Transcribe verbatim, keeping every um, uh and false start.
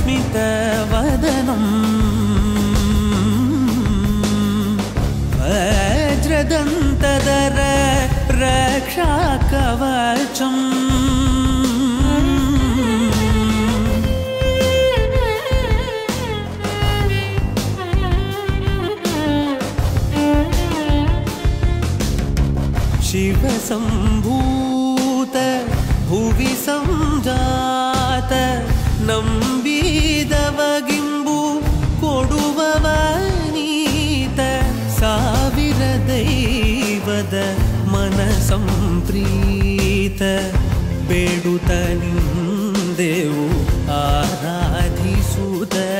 स्मितवदनं वज्रदन्तधर रक्षाकवचम् शिवसम्भूत भुवि संजात नंबिदवगिंबु कोडुववनीत ಸಾವಿರ ದೈವದ मनसंप्रीत ಬೇಡುತ್ತ ನಿಂದೆವು ಆರಾಧಿಸುತ್ತ